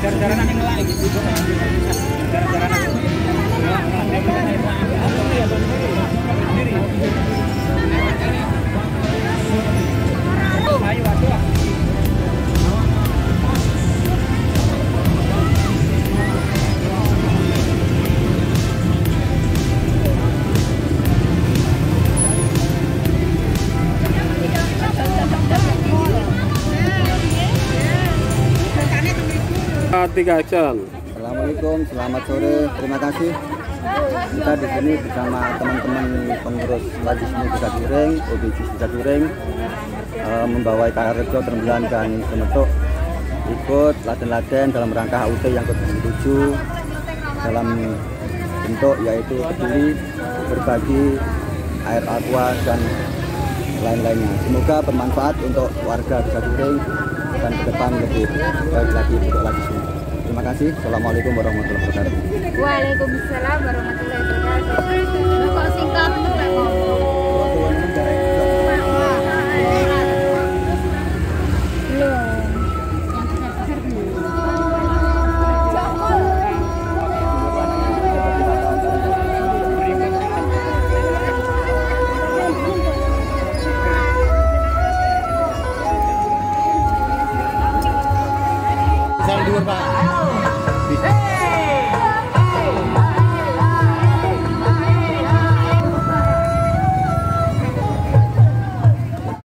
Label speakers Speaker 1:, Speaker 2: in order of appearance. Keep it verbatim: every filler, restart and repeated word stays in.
Speaker 1: Tiga jam.
Speaker 2: Assalamualaikum, selamat sore. Terima kasih. Kita di sini bersama teman-teman pengurus Wajisme Desa During, O B J Desa During, e, membawa K R Rejo Trembelan dan Semetuk ikut latihan-latihan dalam rangka H U T yang ke tujuh dalam bentuk yaitu peduli, berbagi, air aqua dan lain-lainnya. Semoga bermanfaat untuk warga Desa During dan ke depan lebih baik lagi untuk Wajisme. Terima kasih. Assalamualaikum warahmatullahi wabarakatuh.
Speaker 3: Waalaikumsalam warahmatullahi wabarakatuh. Kok singkat
Speaker 2: Pak.